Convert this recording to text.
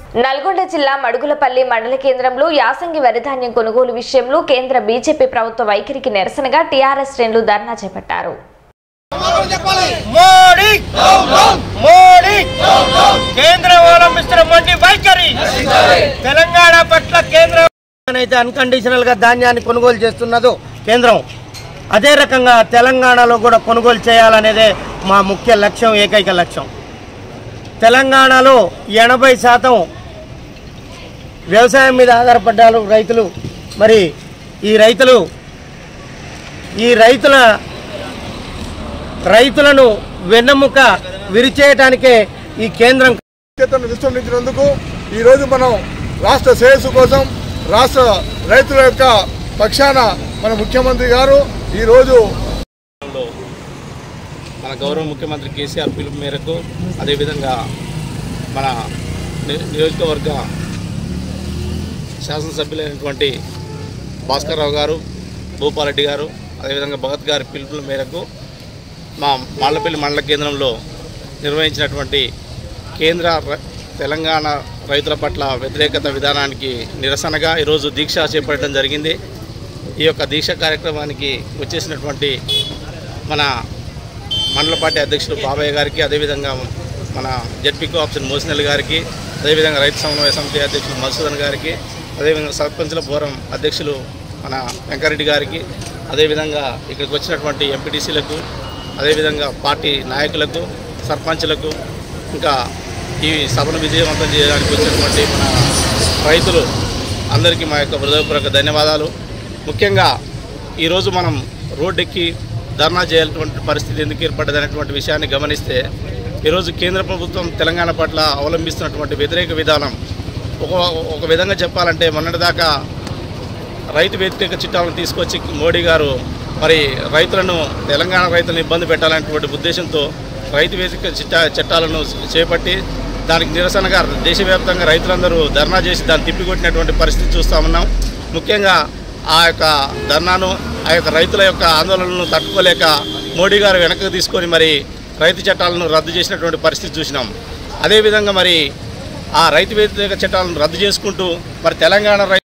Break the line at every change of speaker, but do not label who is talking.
నల్గొండ జిల్లా మడుగులపల్లి మండల కేంద్రంలో యాసంగి వరిధాన్యం కొనుగోలు విషయంలో కేంద్ర బీజేపీ ప్రభుత్వ వైఖరికి నిరసనగా టీఆర్ఎస్ శ్రేణులు ధర్నా చేపట్టారు.
తెలంగాణ పట్ల కేంద్రం అయితే అన్కండిషనల్ గా ధాన్యాన్ని కొనుగోలు చేస్తున్నదో కేంద్రం అదే రకంగా తెలంగాణలో కూడా కొనుగోలు చేయాలనేదే మా ముఖ్య లక్ష్యం, ఏకైక లక్ష్యం. తెలంగాణలో 80% వ్యవసాయం మీద ఆధారపడ్డారు రైతులు. మరి ఈ రైతులను వెన్నెముక విరిచేయడానికే ఈ కేంద్రం
విస్తరించినందుకు ఈరోజు మనం రాష్ట్ర శ్రేయస్సు కోసం రాష్ట్ర రైతుల యొక్క పక్షాన మన ముఖ్యమంత్రి గారు ఈరోజు
మన గౌరవ ముఖ్యమంత్రి కేసీఆర్ పిలుపు మేరకు అదేవిధంగా మన నియోజకవర్గ శాసనసభ్యులైనటువంటి భాస్కర్రావు గారు, భూపాలరెడ్డి గారు, అదేవిధంగా భగత్ గారి పిలుపుల మేరకు మా మాళ్లపల్లి మండల కేంద్రంలో నిర్వహించినటువంటి కేంద్ర తెలంగాణ రైతుల పట్ల వ్యతిరేకత విధానానికి నిరసనగా ఈరోజు దీక్ష చేపట్టడం జరిగింది. ఈ యొక్క దీక్ష కార్యక్రమానికి వచ్చేసినటువంటి మన మండల పార్టీ అధ్యక్షుడు బాబయ్య గారికి, అదేవిధంగా మన జడ్పీ కోఆప్షన్ మోసినల్ గారికి, అదేవిధంగా రైతు సమన్వయ సమితి అధ్యక్షులు మధుసూదన్ గారికి, అదేవిధంగా సర్పంచుల ఫోరం అధ్యక్షులు మన వెంకరెడ్డి గారికి, అదేవిధంగా ఇక్కడికి వచ్చినటువంటి ఎంపీటీసీలకు, అదేవిధంగా పార్టీ నాయకులకు, సర్పంచులకు, ఇంకా ఈ సభను విజయవంతం చేయడానికి వచ్చినటువంటి మన రైతులు అందరికీ మా యొక్క హృదయపూర్వక ధన్యవాదాలు. ముఖ్యంగా ఈరోజు మనం రోడ్డెక్కి ధర్నా చేయాల్సినటువంటి పరిస్థితి ఎందుకు ఏర్పడ్డదనేటువంటి విషయాన్ని గమనిస్తే ఈరోజు కేంద్ర ప్రభుత్వం తెలంగాణ పట్ల అవలంబిస్తున్నటువంటి వ్యతిరేక విధానం ఒక విధంగా చెప్పాలంటే మొన్నటిదాకా రైతు వ్యతిరేక చట్టాలను తీసుకొచ్చి మోడీ గారు మరి తెలంగాణ రైతులను ఇబ్బంది పెట్టాలనేటువంటి ఉద్దేశంతో రైతు వ్యతిరేక చట్టాలను చేపట్టి దానికి నిరసనగా దేశవ్యాప్తంగా రైతులందరూ ధర్నా చేసి దాన్ని తిప్పికొట్టినటువంటి పరిస్థితి చూస్తూ ఉన్నాం. ముఖ్యంగా ఆ యొక్క ధర్నాను, ఆ యొక్క రైతుల యొక్క ఆందోళనలను తట్టుకోలేక మోడీ గారు వెనక్కి తీసుకొని మరి రైతు చట్టాలను రద్దు చేసినటువంటి పరిస్థితి చూసినాం. అదేవిధంగా మరి ఆ రైతు వ్యతిరేక చట్టాలను రద్దు చేసుకుంటూ మరి తెలంగాణ